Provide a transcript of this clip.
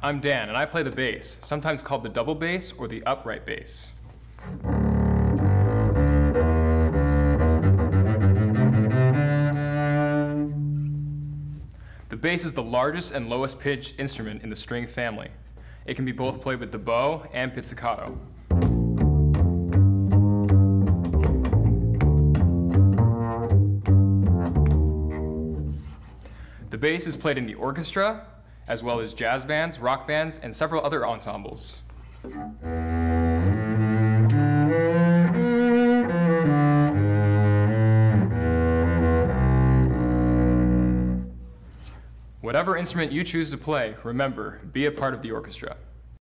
I'm Dan, and I play the bass, sometimes called the double bass or the upright bass. The bass is the largest and lowest pitched instrument in the string family. It can be both played with the bow and pizzicato. The bass is played in the orchestra, as well as jazz bands, rock bands, and several other ensembles. Whatever instrument you choose to play, remember, be a part of the orchestra.